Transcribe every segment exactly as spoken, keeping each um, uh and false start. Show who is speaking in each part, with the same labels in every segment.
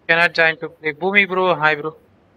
Speaker 1: Cannot join to play. Boomy bro, hi bro.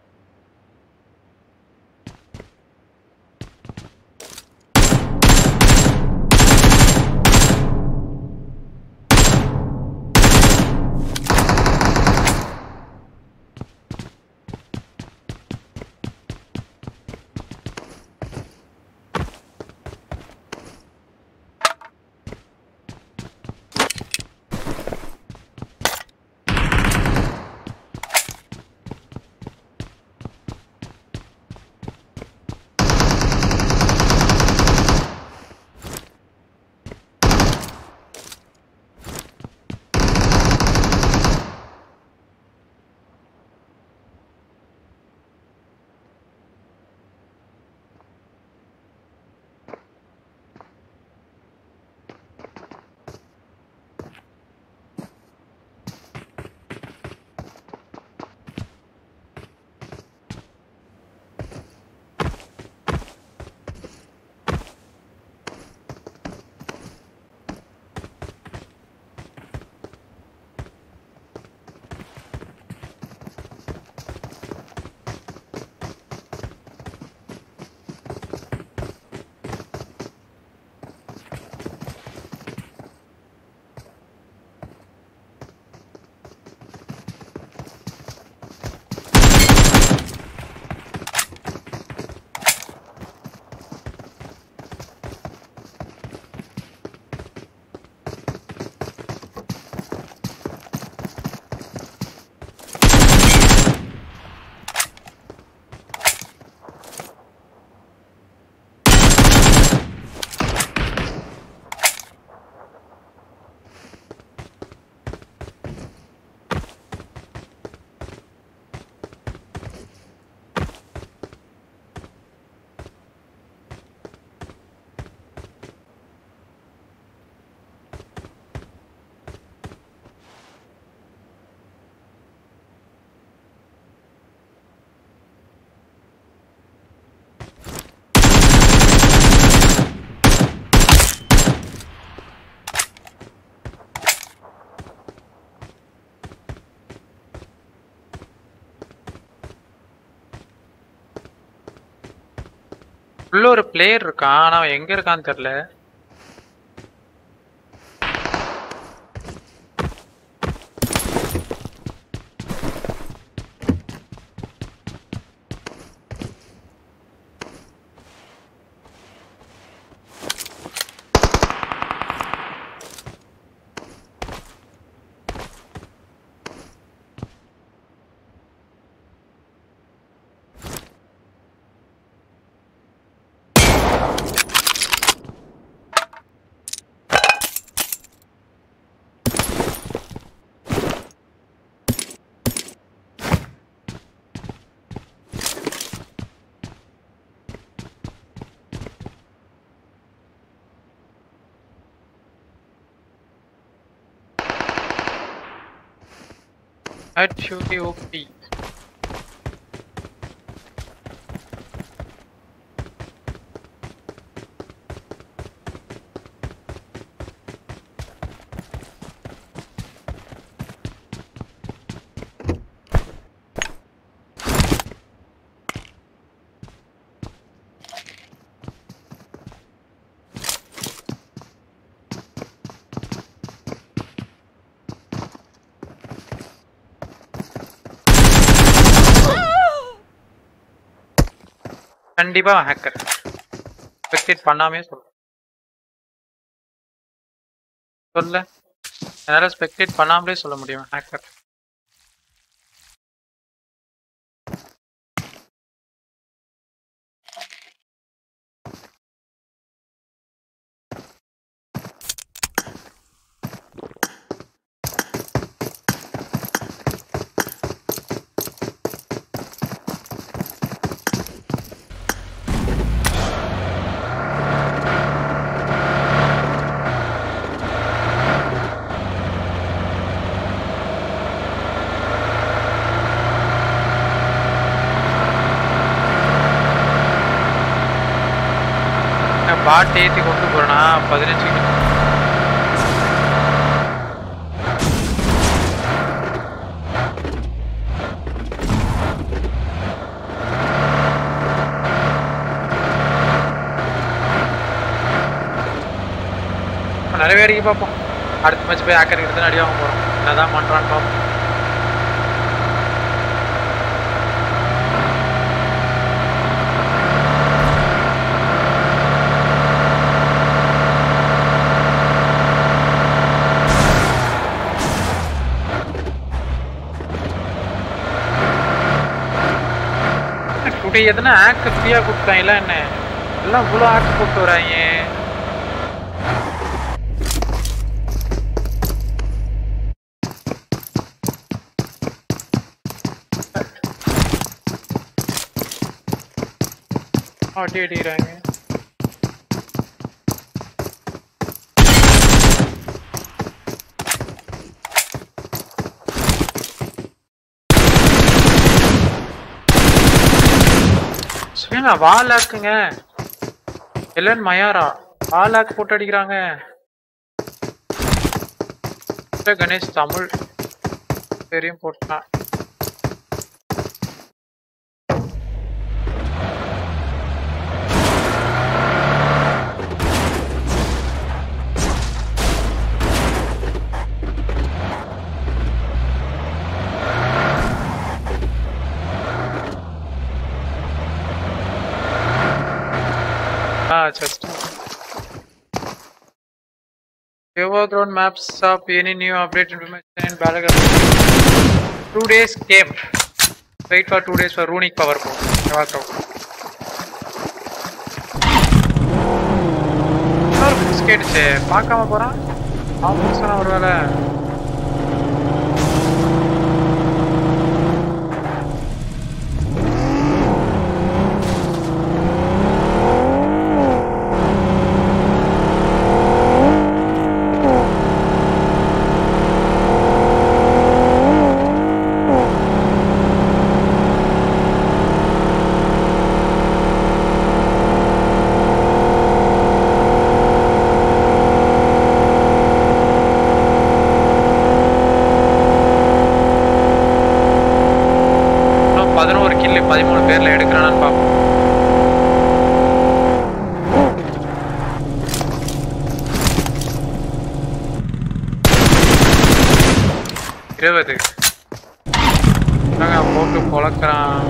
Speaker 1: உள்ள ஒரு player இருக்கான், ஆனா அவன் எங்க இருக்கான்னு தெரியல. I'd shoot the O P. கண்டிப்பா ஹேக்கர் ஸ்பெக்டேட் பண்ணாமே சொல்ல சொல்ல என்னால ஸ்பெக்டேட் பண்ணாமலே சொல்ல முடியும் ஹேக்கர். பாட் ஏற்றி கொண்டு போறேன்னா பதினஞ்சு போய் வரைக்கும் பார்ப்போம். அடுத்த மேட்ச் போய் ஹேக்கர் கிட்ட தான் அடி வாங்க போகிறோம். என்னதான் பண்ணுறான்னு பார்ப்போம். டுடே எதனா ஹேக் ஃப்ரீயாக கொடுத்தாங்களா என்ன? எல்லாம் இவ்வளோ ஹேக் போட்டு வராங்க. அடி அடிக்கிறாங்க. வாலாக்குங்க எல்லன் மயாரா வாலாக்கு போட்டு அடிக்கிறாங்க. கணேஷ் தமிழ் பெரியும் போட்டான். Ah, just overgrown maps of any new update information in Battleground. Two days game. Wait for two days for runic power po. Overground. Or biscuit che. Paakama pora. Aapusana orvala. பதிமூணு பேர்ல எடுக்கிறானான்னு பார்ப்போம். இருபது போட்டு பொழக்கிறான்.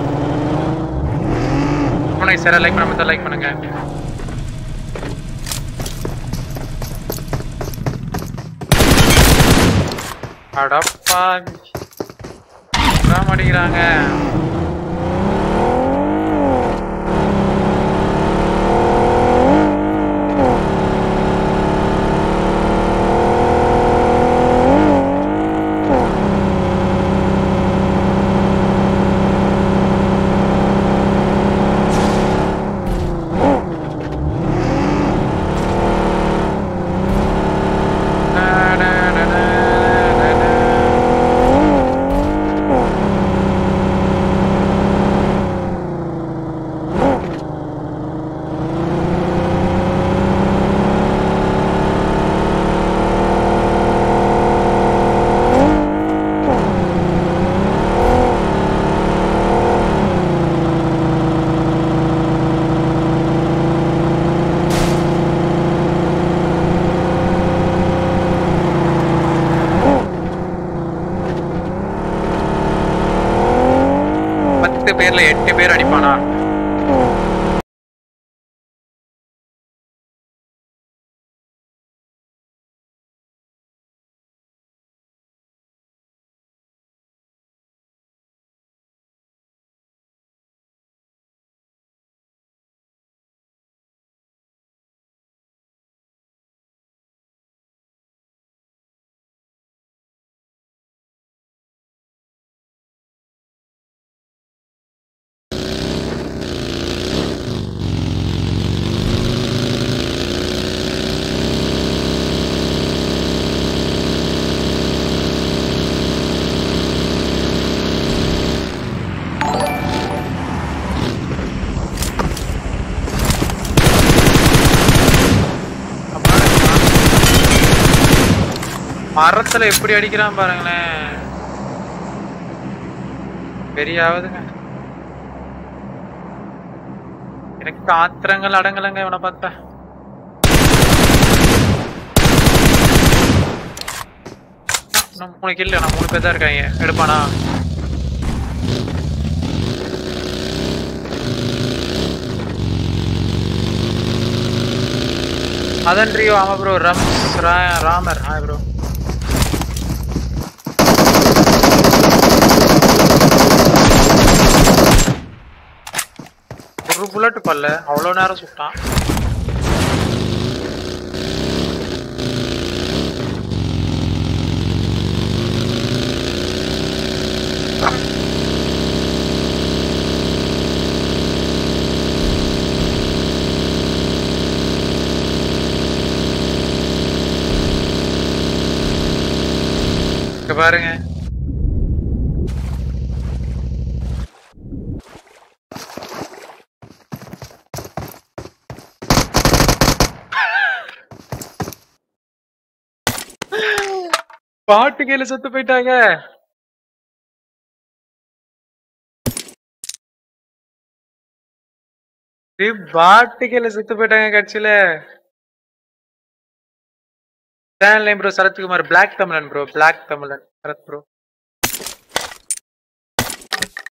Speaker 1: சார் லைக் பண்ண like பண்ணுங்க. அடப்பா மாட்டேங்கிறாங்க. பேர்ல எட்டு பேர் அடிப்பானா? மரத்துல எப்படி அடிக்கிறான் பாருங்களேன். பெரியாவதுங்க. எனக்கு ஆத்திரங்கள் அடங்கலங்க இவனை பார்த்தா. இன்னும் மூணு கில் நான் மூணு பேர் தான் இருக்காங்க. எடுப்பானா? அதன் ரியோ ஆமா ப்ரோ. ரம்ஸ் ராமர் ஹாய் ப்ரோ. ஒரு புல்லட் பல்ல அவ்வளோ நேரம் சுட்டான். பாருங்க பாட்டு கையில செத்து போயிட்டாங்க. பாட்டு கையில செத்து போயிட்டாங்க கட்சியில. ப்ரோ சரத்குமார் பிளாக் தமிழன் ப்ரோ. பிளாக் தமிழன் சரத் ப்ரோ.